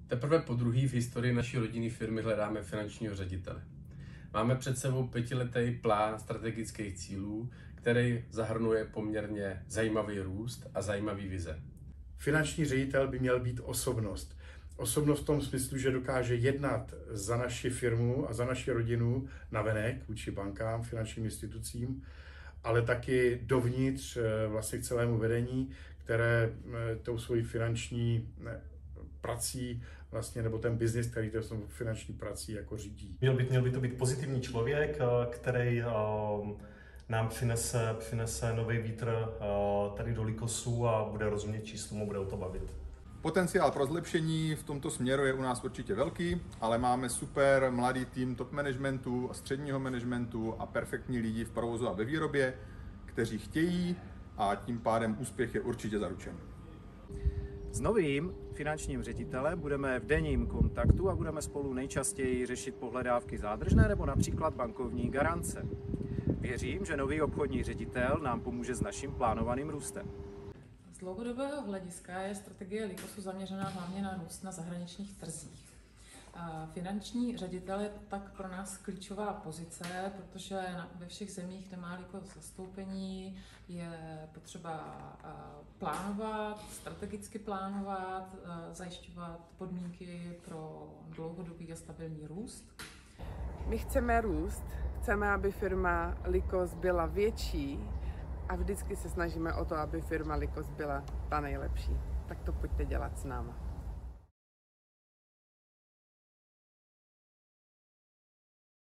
Teprve podruhé v historii naší rodinné firmy hledáme finančního ředitele. Máme před sebou 5letý plán strategických cílů, který zahrnuje poměrně zajímavý růst a zajímavý vize. Finanční ředitel by měl být osobnost. Osobnost v tom smyslu, že dokáže jednat za naši firmu a za naši rodinu navenek vůči bankám, finančním institucím, ale taky dovnitř vlastně k celému vedení, které tou svojí finanční prací vlastně, nebo ten biznis, který to finanční prací jako řídí. Měl by to být pozitivní člověk, který nám přinese nový vítr tady do Likosu a bude rozumět číslům a bude o to bavit. Potenciál pro zlepšení v tomto směru je u nás určitě velký, ale máme super mladý tým top managementu a středního managementu a perfektní lidi v provozu a ve výrobě, kteří chtějí, a tím pádem úspěch je určitě zaručený. S novým finančním ředitelem budeme v denním kontaktu a budeme spolu nejčastěji řešit pohledávky zádržné nebo například bankovní garance. Věřím, že nový obchodní ředitel nám pomůže s naším plánovaným růstem. Z dlouhodobého hlediska je strategie Likosu zaměřená hlavně na růst na zahraničních trzích. Finanční ředitel je tak pro nás klíčová pozice, protože ve všech zemích, kde má Likos zastoupení, je potřeba plánovat, strategicky plánovat, zajišťovat podmínky pro dlouhodobý a stabilní růst. My chceme růst, chceme, aby firma Likos byla větší a vždycky se snažíme o to, aby firma Likos byla ta nejlepší. Tak to pojďte dělat s náma.